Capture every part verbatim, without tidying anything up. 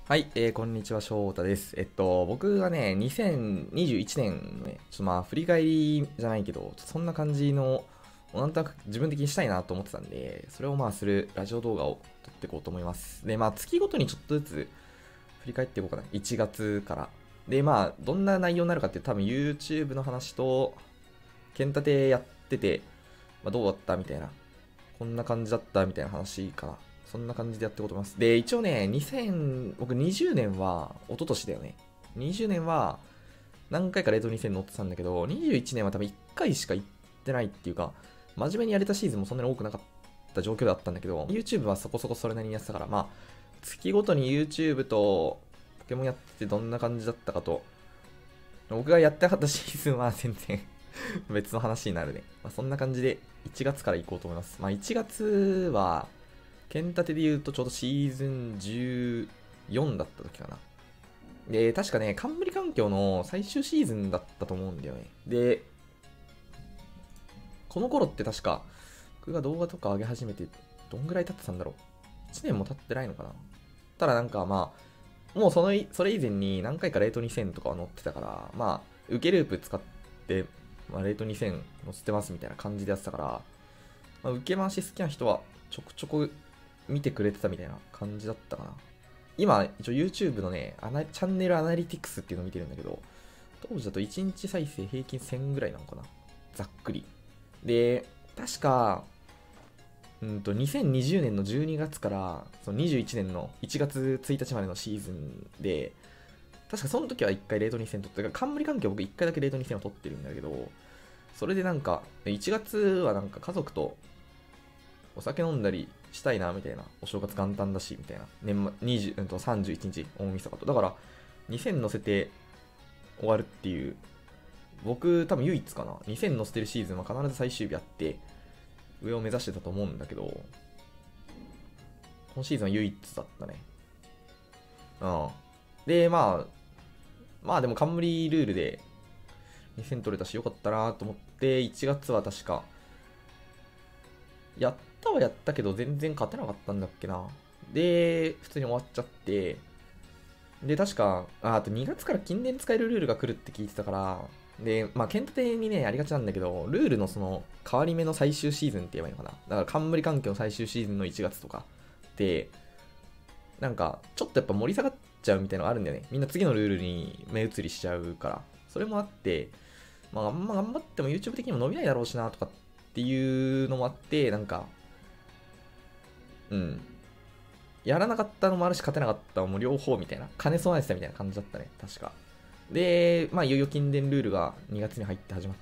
はい、えー、こんにちは、翔太です。えっと、僕がね、にせんにじゅういちねんのね、ちょっとまあ、振り返りじゃないけど、ちょっとそんな感じの、なんとなく自分的にしたいなと思ってたんで、それをまあ、するラジオ動画を撮っていこうと思います。で、まあ、月ごとにちょっとずつ振り返っていこうかな。いちがつから。で、まあ、どんな内容になるかって多分 YouTube の話と、剣立てやってて、まあ、どうだったみたいな。こんな感じだったみたいな話かな。そんな感じでやっていこうと思います。で、一応ね、にせん、僕にじゅうねんは、一昨年だよね。にじゅうねんは、何回かレートにせん乗ってたんだけど、にじゅういちねんは多分いっかいしか行ってないっていうか、真面目にやれたシーズンもそんなに多くなかった状況だったんだけど、YouTube はそこそこそれなりにやってたから、まあ、月ごとに YouTube とポケモンやっててどんな感じだったかと、僕がやってなかったシーズンは全然別の話になるね。まあ、そんな感じでいちがつから行こうと思います。まあ、いちがつは、剣立てで言うとちょうどシーズンじゅうよんだった時かな。で、確かね、冠環境の最終シーズンだったと思うんだよね。で、この頃って確か、僕が動画とか上げ始めて、どんぐらい経ってたんだろう。いちねんも経ってないのかな。ただなんかまあ、もうその、それ以前に何回かレートにせんとかは載ってたから、まあ、受けループ使って、まあ、レートにせん載せてますみたいな感じでやってたから、まあ、受け回し好きな人はちょくちょく見てくれてたみたいな感じだったかな。今、一応 YouTube のね、アナチャンネルアナリティクスっていうのを見てるんだけど、当時だといちにち再生平均せんぐらいなのかな。ざっくり。で、確か、うんと、にせんにじゅうねんのじゅうにがつから、そのにじゅういちねんのいちがつついたちまでのシーズンで、確かその時はいっかいレートにせん取って、冠関係僕いっかいだけレートにせんを取ってるんだけど、それでなんか、いちがつはなんか家族とお酒飲んだりしたいなみたいな、お正月元旦だしみたいな、年末にじゅう、うんとさんじゅういちにち大晦日と、だからにせん乗せて終わるっていう、僕多分唯一かな、にせん乗せてるシーズンは必ず最終日あって上を目指してたと思うんだけど、今シーズンは唯一だったね。うん。で、まあ、まあでも冠ルールでにせん取れたしよかったなと思って、いちがつは確かやったはやったけど全然勝てなかったんだっけな。で、普通に終わっちゃって、で、確か、ああとにがつから禁電使えるルールが来るって聞いてたから、で、まあ、剣立てにね、ありがちなんだけど、ルールのその、変わり目の最終シーズンって言えばいいのかな。だから、冠環境の最終シーズンのいちがつとかって、なんか、ちょっとやっぱ盛り下がっちゃうみたいなのがあるんだよね。みんな次のルールに目移りしちゃうから。それもあって、まあ、あんま頑張っても YouTube 的にも伸びないだろうしな、とかっていうのもあって、なんか、うん。やらなかったのもあるし、勝てなかったのも両方みたいな。兼ね備えてたみたいな感じだったね。確か。で、まあ、いよいよ禁電ルールがにがつに入って始まって、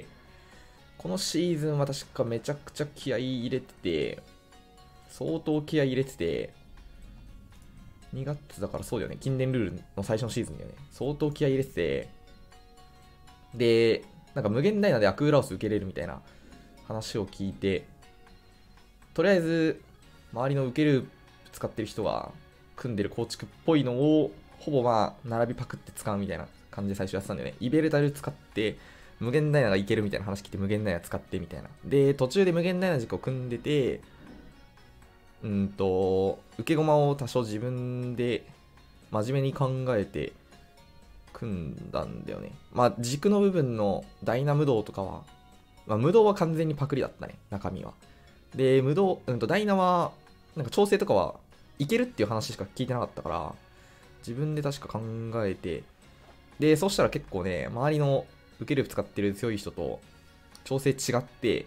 このシーズンは確かめちゃくちゃ気合い入れてて、相当気合い入れてて、にがつだからそうだよね。禁電ルールの最初のシーズンだよね。相当気合い入れてて、で、なんか無限ダイナでアクーラオス受けれるみたいな話を聞いて、とりあえず、周りの受ける使ってる人が組んでる構築っぽいのを、ほぼまあ、並びパクって使うみたいな感じで最初やってたんだよね。イベルタル使って、無限ダイナがいけるみたいな話聞いて無限ダイナ使ってみたいな。で、途中で無限ダイナ軸を組んでて、うんと、受け駒を多少自分で真面目に考えて組んだんだよね。まあ、軸の部分のダイナ無動とかは、まあ、無動は完全にパクリだったね、中身は。で、無動、うんと、ダイナは、なんか調整とかはいけるっていう話しか聞いてなかったから、自分で確か考えて、で、そうしたら結構ね、周りの受けループ使ってる強い人と調整違って、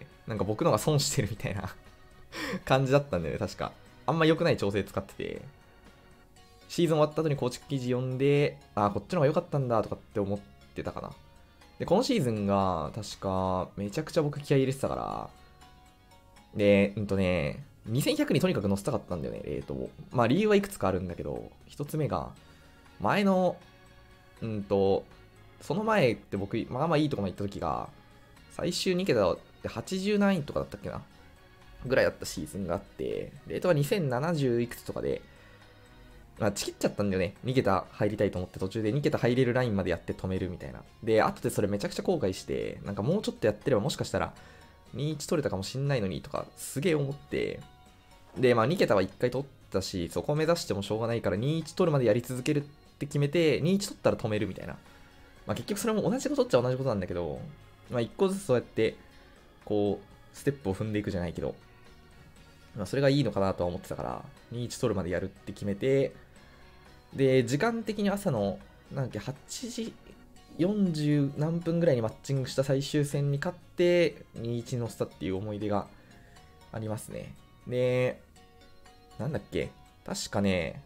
なんか僕のが損してるみたいな感じだったんだよね、確か。あんま良くない調整使ってて、シーズン終わった後に構築記事読んで、あー、こっちの方が良かったんだとかって思ってたかな。で、このシーズンが確かめちゃくちゃ僕気合い入れてたから、で、うんとね、にせんひゃくにとにかく乗せたかったんだよね、レートを。まあ理由はいくつかあるんだけど、一つ目が、前の、うんと、その前って僕、まあまあいいとこまで行った時が、最終に桁ではちじゅう何位とかだったっけなぐらいだったシーズンがあって、レートはにせんななじゅういくつとかで、まあ、チキっちゃったんだよね。に桁入りたいと思って途中でに桁入れるラインまでやって止めるみたいな。で、後でそれめちゃくちゃ後悔して、なんかもうちょっとやってればもしかしたらにいち取れたかもしんないのにとか、すげえ思って、で、まあに桁はいっかい取ったし、そこを目指してもしょうがないからにじゅういち取るまでやり続けるって決めて、にじゅういち取ったら止めるみたいな。まあ結局それも同じことっちゃ同じことなんだけど、まあ一個ずつそうやって、こう、ステップを踏んでいくじゃないけど、まあそれがいいのかなとは思ってたから、にじゅういち取るまでやるって決めて、で、時間的に朝の、なんだっけ、はちじよんじゅう何分ぐらいにマッチングした最終戦に勝って、にじゅういちに乗せたっていう思い出がありますね。で、なんだっけ、確かね、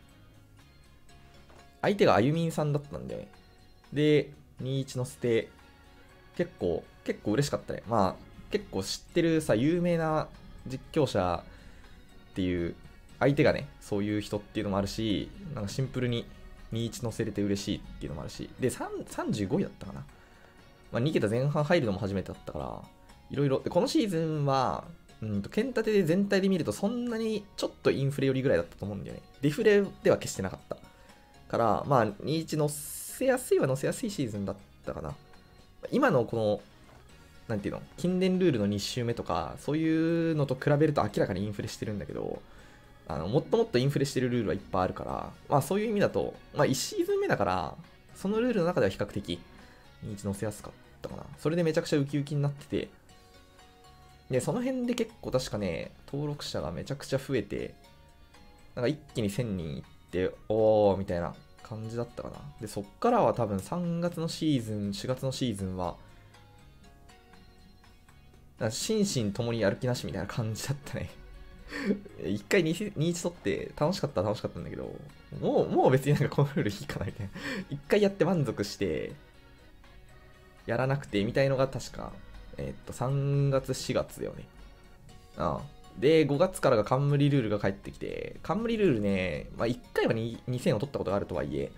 相手があゆみんさんだったんだよね。で、にじゅういち乗せて、結構、結構嬉しかったね。まあ、結構知ってるさ、有名な実況者っていう、相手がね、そういう人っていうのもあるし、なんかシンプルににじゅういち乗せれて嬉しいっていうのもあるし、で、さんじゅうごいだったかな。まあ、に桁前半入るのも初めてだったから、いろいろ。で、このシーズンは、うんと、剣立てで全体で見るとそんなにちょっとインフレ寄りぐらいだったと思うんだよね。デフレでは決してなかった。から、まあ、にじゅういち乗せやすいは乗せやすいシーズンだったかな。今のこの、なんていうの、近年ルールのに周目とか、そういうのと比べると明らかにインフレしてるんだけど、あのもっともっとインフレしてるルールはいっぱいあるから、まあそういう意味だと、まあいちシーズン目だから、そのルールの中では比較的、にじゅういち乗せやすかったかな。それでめちゃくちゃウキウキになってて、で、その辺で結構確かね、登録者がめちゃくちゃ増えて、なんか一気にせんにんいって、おーみたいな感じだったかな。で、そっからは多分さんがつのシーズン、しがつのシーズンは、心身ともにやる気なしみたいな感じだったね。一回にじゅういち取って楽しかったら楽しかったんだけど、もう、もう別になんかこのルールいいかなみたいな。一回やって満足して、やらなくてみたいのが確か、えーっと、さんがつ、しがつだよね。ああで、ごがつからが冠ルールが返ってきて、冠ルールね、まあいっかいはにせんを取ったことがあるとはいえ、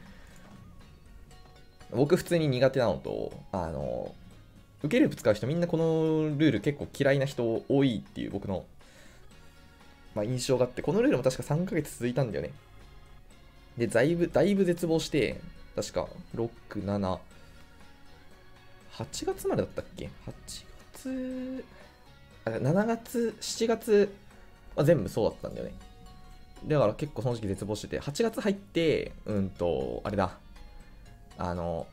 僕普通に苦手なのと、あの、受けループ使う人みんなこのルール結構嫌いな人多いっていう僕の、まあ、印象があって、このルールも確かさんかげつ続いたんだよね。で、だいぶ、だいぶ絶望して、確かろく、なな、はちがつまでだったっけ ?はち 月、あ、しちがつ、しちがつは全部そうだったんだよね。だから結構その時期絶望してて、はちがつ入って、うんと、あれだ、あの、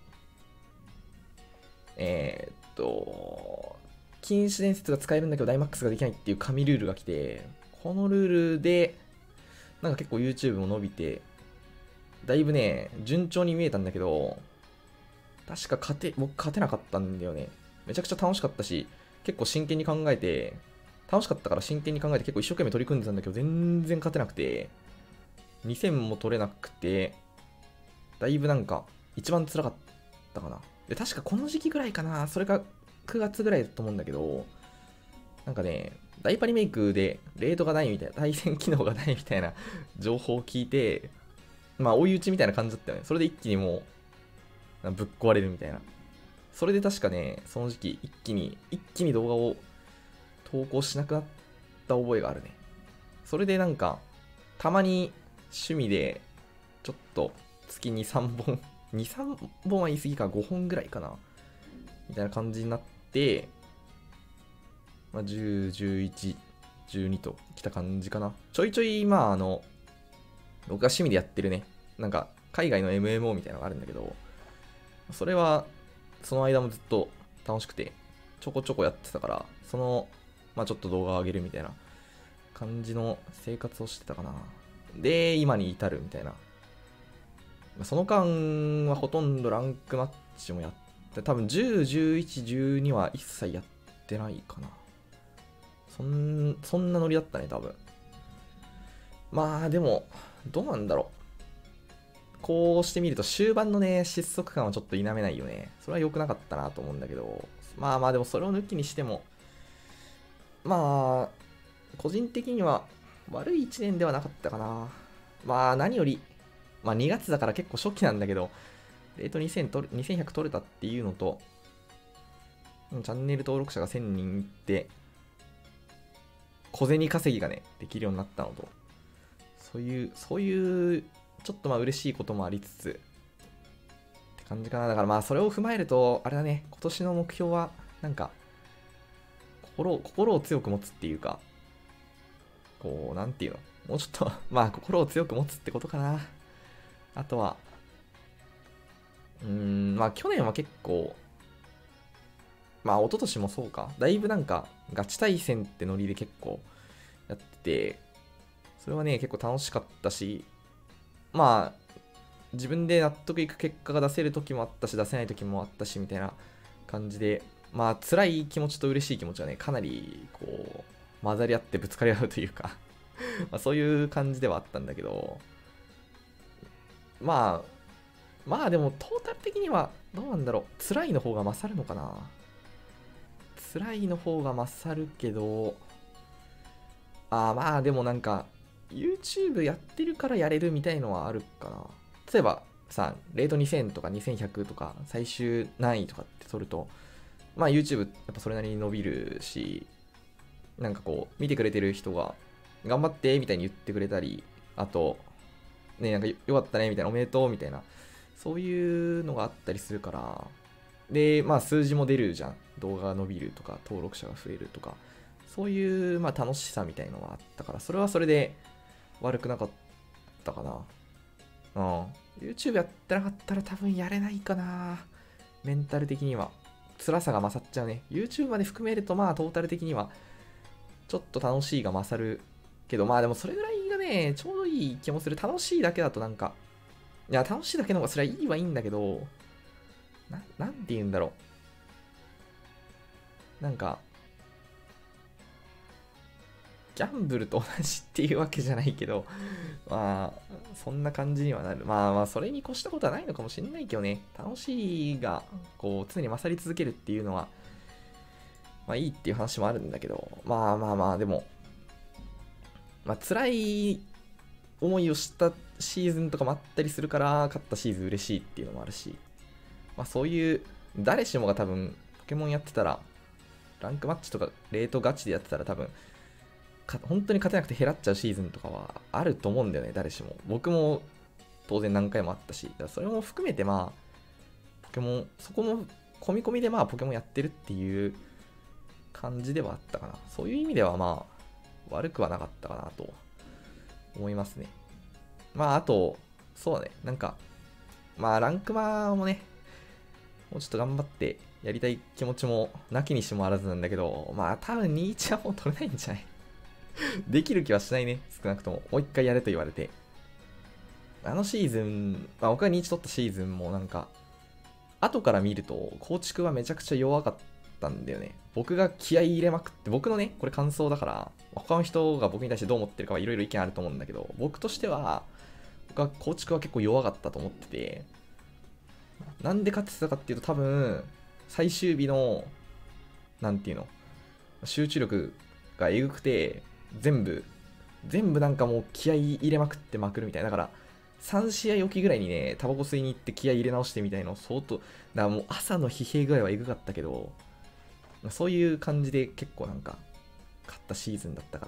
えー、っと、禁止伝説が使えるんだけどダイマックスができないっていう紙ルールが来て、このルールで、なんか結構 YouTube も伸びて、だいぶね、順調に見えたんだけど、確か勝て、僕勝てなかったんだよね。めちゃくちゃ楽しかったし、結構真剣に考えて、楽しかったから真剣に考えて結構一生懸命取り組んでたんだけど、全然勝てなくて、にせんも取れなくて、だいぶなんか、一番辛かったかな。で、確かこの時期ぐらいかな、それがくがつぐらいだと思うんだけど、なんかね、ダイパリメイクでレートがないみたいな、対戦機能がないみたいな情報を聞いて、まあ追い打ちみたいな感じだったよね。それで一気にもう、ぶっ壊れるみたいな。それで確かね、その時期一気に、一気に動画を投稿しなくなった覚えがあるね。それでなんか、たまに趣味で、ちょっと月に、さんぼん、に、さんぼんは言い過ぎか、ごほんぐらいかな。みたいな感じになって、まあ、じゅう、じゅういち、じゅうにと来た感じかな。ちょいちょい、まああの、僕が趣味でやってるね、なんか海外の エムエムオー みたいなのがあるんだけど、それはその間もずっと楽しくて、ちょこちょこやってたから、その、まあちょっと動画を上げるみたいな感じの生活をしてたかな。で、今に至るみたいな。その間はほとんどランクマッチもやって、多分じゅう、じゅういち、じゅうには一切やってないかな。そん、そんなノリだったね、多分。まあでも、どうなんだろう。こうしてみると終盤のね、失速感はちょっと否めないよね。それは良くなかったなと思うんだけど、まあまあでもそれを抜きにしても、まあ、個人的には悪いいちねんではなかったかな。まあ何より、まあにがつだから結構初期なんだけど、レートにせん取れにせんひゃく取れたっていうのと、チャンネル登録者がせんにんいって、小銭稼ぎがね、できるようになったのと、そういう、そういう、ちょっとまあ嬉しいこともありつつ、って感じかな。だからまあそれを踏まえると、あれだね、今年の目標は、なんか、心を、心を強く持つっていうか、こう、なんていうの、 もうちょっとまあ心を強く持つってことかな。あとは、うーん、まあ去年は結構、まあ一昨年もそうか、だいぶなんかガチ対戦ってノリで結構やってて、それはね、結構楽しかったし、まあ自分で納得いく結果が出せる時もあったし、出せない時もあったしみたいな感じで、まあ辛い気持ちと嬉しい気持ちはね、かなりこう混ざり合ってぶつかり合うというかまあそういう感じではあったんだけど、まあまあでもトータル的にはどうなんだろう、辛いの方が勝るのかな。辛いの方が勝るけど、ああまあでもなんか YouTube やってるからやれるみたいのはあるかな。例えばさ、レートにせんとかにせんひゃくとか最終難易とかって取ると、まあ YouTube やっぱそれなりに伸びるし、なんかこう見てくれてる人が頑張ってみたいに言ってくれたり、あとね、なんかよかったねみたいな、おめでとうみたいな、そういうのがあったりするから、でまあ数字も出るじゃん、動画が伸びるとか登録者が増えるとか、そういうまあ楽しさみたいのがあったから、それはそれで悪くなかったかな。うん。YouTube やってなかったら多分やれないかな。メンタル的には。辛さが勝っちゃうね。YouTube まで含めるとまあトータル的にはちょっと楽しいが勝るけど、まあでもそれぐらいがね、ちょうどいい気もする。楽しいだけだとなんか、いや、楽しいだけの方がそれはいいはいいんだけど、な、なんて言うんだろう。なんか、ギャンブルと同じっていうわけじゃないけど、まあ、そんな感じにはなる。まあまあ、それに越したことはないのかもしれないけどね。楽しいが、こう、常に勝り続けるっていうのは、まあいいっていう話もあるんだけど、まあまあまあ、でも、まあ辛い思いをしたシーズンとかもあったりするから、勝ったシーズン嬉しいっていうのもあるし、まあそういう、誰しもが多分、ポケモンやってたら、ランクマッチとか、レートガチでやってたら多分、本当に勝てなくて減らっちゃうシーズンとかはあると思うんだよね、誰しも。僕も当然何回もあったし、だからそれも含めてまあ、ポケモン、そこも込み込みでまあ、ポケモンやってるっていう感じではあったかな。そういう意味ではまあ、悪くはなかったかなと思いますね。まあ、あと、そうだね、なんか、まあ、ランクマもね、もうちょっと頑張ってやりたい気持ちもなきにしもあらずなんだけど、まあ、多分にいちはもう取れないんじゃないできる気はしないね、少なくとも。もう一回やれと言われて。あのシーズン、まあ、僕がにいち取ったシーズンもなんか、後から見ると、構築はめちゃくちゃ弱かったんだよね。僕が気合い入れまくって、僕のね、これ感想だから、他の人が僕に対してどう思ってるかはいろいろ意見あると思うんだけど、僕としては、僕は構築は結構弱かったと思ってて、なんで勝ってたかっていうと多分、最終日の、なんていうの、集中力がえぐくて、全部、全部なんかもう気合い入れまくってまくるみたいな。だから、さん試合おきぐらいにね、タバコ吸いに行って気合い入れ直してみたいの相当、だからもう朝の疲弊具合はえぐかったけど、そういう感じで結構なんか、勝ったシーズンだったから、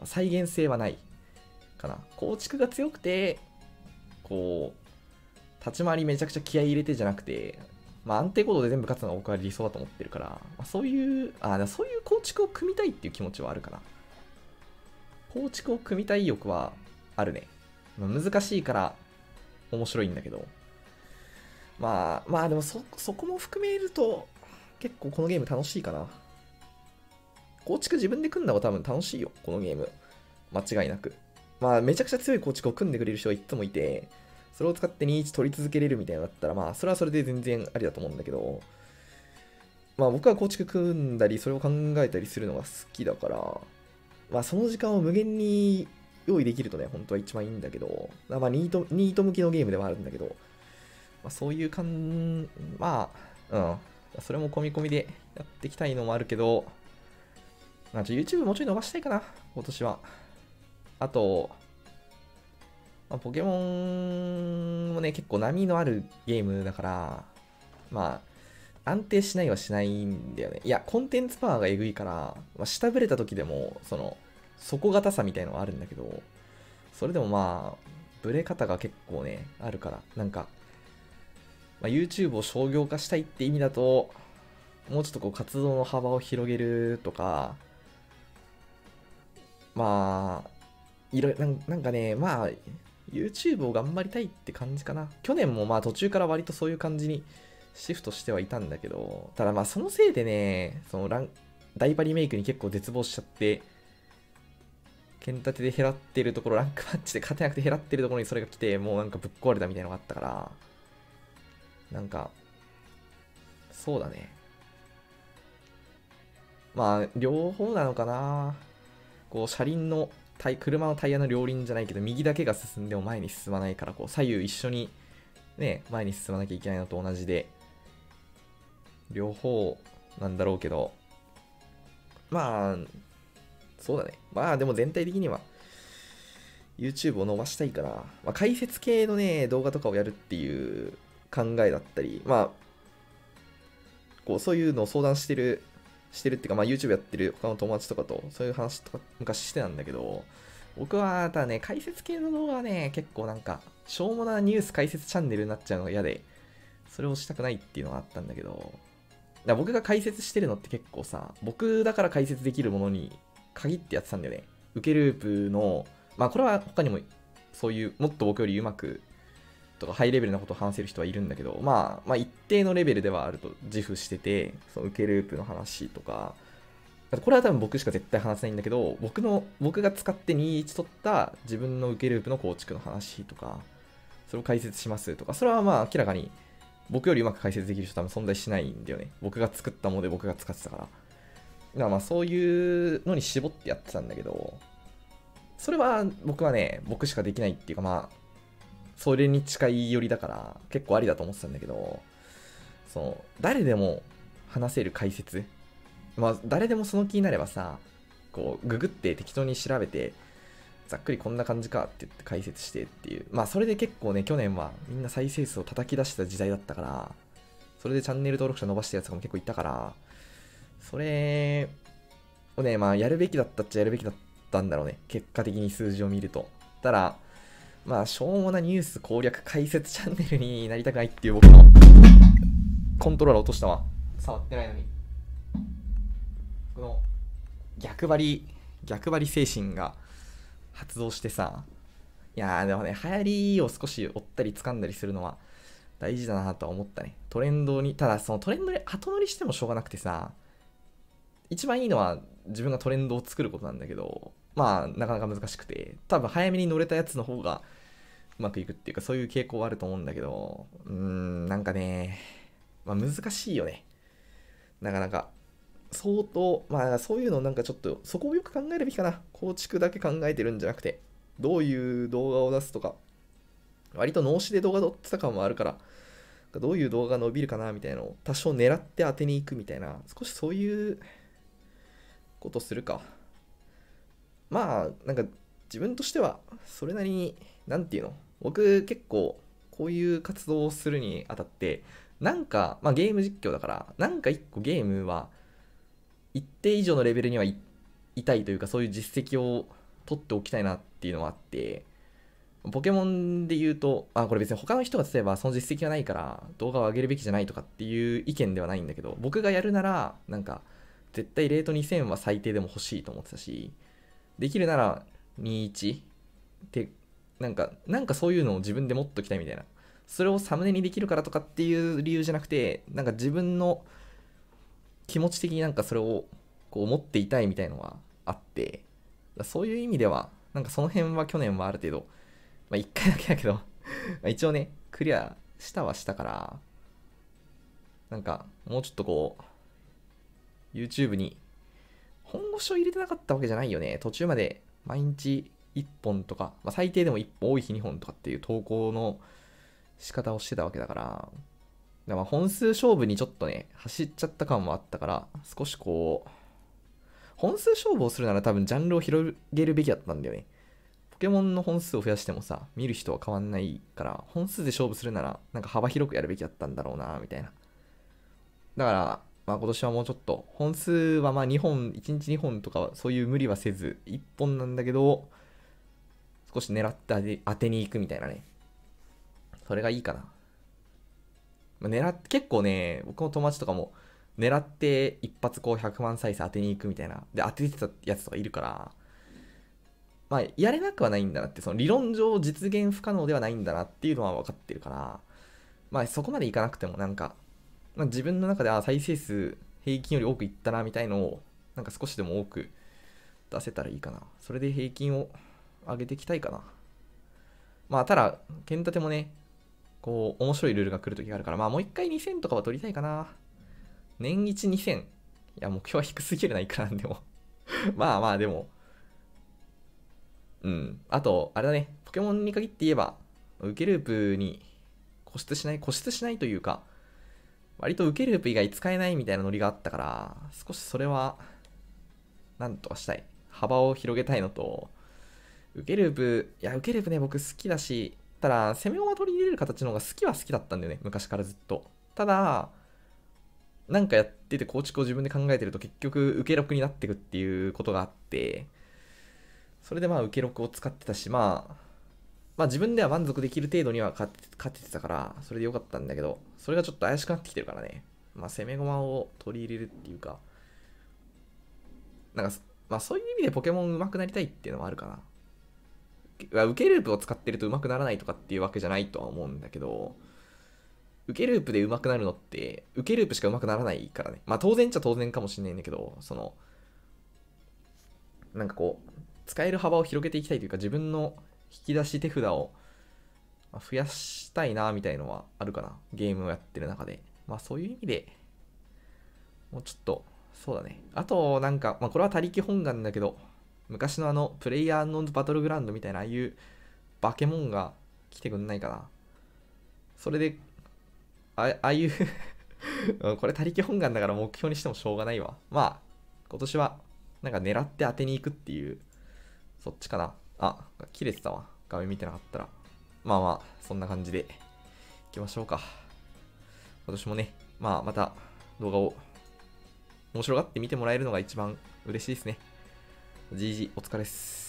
再現性はないかな。構築が強くて、こう、立ち回りめちゃくちゃ気合い入れてじゃなくて、まあ安定行動で全部勝つのが僕は理想だと思ってるから、まあ、そういう、あ、そういう構築を組みたいっていう気持ちはあるかな。構築を組みたい欲はあるね。まあ、難しいから面白いんだけど。まあ、まあでもそ、そこも含めると、結構このゲーム楽しいかな。構築自分で組んだ方が多分楽しいよ、このゲーム。間違いなく。まあ、めちゃくちゃ強い構築を組んでくれる人がいつもいて、それを使ってにいち取り続けれるみたいなのだったら、まあ、それはそれで全然ありだと思うんだけど、まあ僕は構築組んだり、それを考えたりするのが好きだから、まあその時間を無限に用意できるとね、本当は一番いいんだけど、まあニート、ニート向きのゲームではあるんだけど、まあそういう感、まあ、うん。それも込み込みでやっていきたいのもあるけど、まあ、YouTube もうちょい伸ばしたいかな、今年は。あと、まあ、ポケモンもね、結構波のあるゲームだから、まあ、安定しないはしないんだよね。いや、コンテンツパワーがえぐいから、まあ、下振れた時でも、その、底堅さみたいのはあるんだけど、それでもまあ、ブレ方が結構ね、あるから、なんか、まあ、YouTube を商業化したいって意味だと、もうちょっとこう活動の幅を広げるとか、まあ、 いろなんなんかね、まあ、YouTube を頑張りたいって感じかな。去年もまあ途中から割とそういう感じにシフトしてはいたんだけど、ただまあそのせいでね、そのラン、ダイパリメイクに結構絶望しちゃって、剣立てで減らってるところ、ランクマッチで勝てなくて減らってるところにそれが来て、もうなんかぶっ壊れたみたいなのがあったから、なんか、そうだね。まあ、両方なのかな。こう、車輪のタイ、車のタイヤの両輪じゃないけど、右だけが進んでも前に進まないから、こう、左右一緒にね、前に進まなきゃいけないのと同じで、両方なんだろうけど、まあ、そうだね。まあ、でも全体的には、YouTube を伸ばしたいから、まあ、解説系のね、動画とかをやるっていう考えだったり、まあ、こう、そういうのを相談してる、してるっていうか、まあ、YouTube やってる他の友達とかと、そういう話とか昔してたんだけど、僕は、ただね、解説系の動画はね、結構なんか、しょうもなニュース解説チャンネルになっちゃうのが嫌で、それをしたくないっていうのがあったんだけど、だから僕が解説してるのって結構さ、僕だから解説できるものに限ってやってたんだよね。受けループの、まあこれは他にもそういうもっと僕より上手くとかハイレベルなことを話せる人はいるんだけど、まあ、まあ一定のレベルではあると自負してて、その受けループの話とか、これは多分僕しか絶対話せないんだけど、僕の、僕が使ってにたいいち取った自分の受けループの構築の話とか、それを解説しますとか、それはまあ明らかに僕よりうまく解説できる人多分存在しないんだよね。僕が作ったもので僕が使ってたから。だからまあそういうのに絞ってやってたんだけど、それは僕はね、僕しかできないっていうかまあ、それに近い寄りだから結構ありだと思ってたんだけど、その、誰でも話せる解説。まあ、誰でもその気になればさ、こう、ググって適当に調べて、ざっくりこんな感じかって言って解説してっていう。まあ、それで結構ね、去年はみんな再生数を叩き出した時代だったから、それでチャンネル登録者伸ばしたやつとかも結構いたから、それをね、まあ、やるべきだったっちゃやるべきだったんだろうね。結果的に数字を見ると。ただ、まあ、しょうもなニュース攻略解説チャンネルになりたくないっていう僕のコントローラー落としたわ。触ってないのに。この逆張り、逆張り精神が発動してさ、いやーでもね、流行りを少し追ったり掴んだりするのは大事だなとは思ったね。トレンドに、ただそのトレンドで後乗りしてもしょうがなくてさ、一番いいのは自分がトレンドを作ることなんだけど、まあなかなか難しくて、多分早めに乗れたやつの方がうまくいくっていうか、そういう傾向はあると思うんだけど、うーん、なんかね、まあ難しいよね。なかなか。相当、まあそういうのなんかちょっと、そこをよく考えるべきかな。構築だけ考えてるんじゃなくて、どういう動画を出すとか、割と脳死で動画撮ってた感もあるから、どういう動画が伸びるかなみたいなのを多少狙って当てに行くみたいな、少しそういうことするか。まあ、なんか自分としては、それなりに、なんていうの、僕結構、こういう活動をするにあたって、なんか、まあゲーム実況だから、なんか一個ゲームは、一定以上のレベルにはいいたいというか、そういう実績を取っておきたいなっていうのはあって、ポケモンで言うと、あ、これ別に他の人が例えばその実績がないから動画を上げるべきじゃないとかっていう意見ではないんだけど、僕がやるなら、なんか、絶対レートにせんは最低でも欲しいと思ってたし、できるならにじゅういちって、なんか、なんかそういうのを自分で持っときたいみたいな。それをサムネにできるからとかっていう理由じゃなくて、なんか自分の気持ち的になんかそれをこう持っていたいみたいのはあって、そういう意味では、なんかその辺は去年はある程度、まあいっかいだけだけどまあ一応ね、クリアしたはしたから、なんかもうちょっとこう、YouTube に本腰を入れてなかったわけじゃないよね。途中まで毎日いっぽんとか、まあ、最低でもいっぽん、多い日にほんとかっていう投稿の仕方をしてたわけだから、だからまあ本数勝負にちょっとね、走っちゃった感もあったから、少しこう、本数勝負をするなら多分ジャンルを広げるべきだったんだよね。ポケモンの本数を増やしてもさ、見る人は変わんないから、本数で勝負するなら、なんか幅広くやるべきだったんだろうな、みたいな。だから、まあ今年はもうちょっと、本数はまあにほん、いちにちにほんとかそういう無理はせず、いっぽんなんだけど、少し狙って当て当てに行くみたいなね。それがいいかな。まあ、狙って、結構ね、僕の友達とかも、狙って一発こうひゃくまん再生当てに行くみたいな。で、当ててたやつとかいるから、 まあ、やれなくはないんだなって、その理論上実現不可能ではないんだなっていうのは分かってるから、まあ、そこまでいかなくても、なんか、まあ、自分の中で、あ、再生数平均より多くいったな、みたいのを、なんか少しでも多く出せたらいいかな。それで平均を上げていきたいかな。まあ、ただ、剣立てもね、こう、面白いルールが来る時があるから、まあ、もう一回にせんとかは取りたいかな。年一にせん。いや、目標は低すぎるな、いくらなんでも。まあまあ、でも、うん。あと、あれだね、ポケモンに限って言えば、受けループに固執しない、固執しないというか、割と受けループ以外使えないみたいなノリがあったから、少しそれは、なんとかしたい。幅を広げたいのと、受けループ、いや、受けループね、僕好きだし、ただ、攻め駒取り入れる形の方が好きは好きだったんだよね、昔からずっと。ただ、なんかやってて構築を自分で考えてると結局受け録になってくっていうことがあって、それでまあ受け録を使ってたし、まあ、まあ自分では満足できる程度には勝て勝ててたから、それでよかったんだけど、それがちょっと怪しくなってきてるからね。まあ攻め駒を取り入れるっていうか、なんか、まあそういう意味でポケモン上手くなりたいっていうのはあるかな。受けループを使ってると上手くならないとかっていうわけじゃないとは思うんだけど、受けループで上手くなるのって、受けループしか上手くならないからね。まあ当然っちゃ当然かもしれないんだけど、その、なんかこう、使える幅を広げていきたいというか、自分の引き出し手札を増やしたいなみたいのはあるかな。ゲームをやってる中で。まあそういう意味で、もうちょっと、そうだね。あと、なんか、まあこれは他力本願だけど、昔のあの、プレイヤーノンバトルグラウンドみたいな、ああいうバケモンが来てくんないかな。それで、あああいうこれ他力本願だから目標にしてもしょうがないわ。まあ、今年は、なんか狙って当てに行くっていう、そっちかな。あ、切れてたわ。画面見てなかったら。まあまあ、そんな感じで、いきましょうか。今年もね、まあまた動画を面白がって見てもらえるのが一番嬉しいですね。ジージー お疲れっす。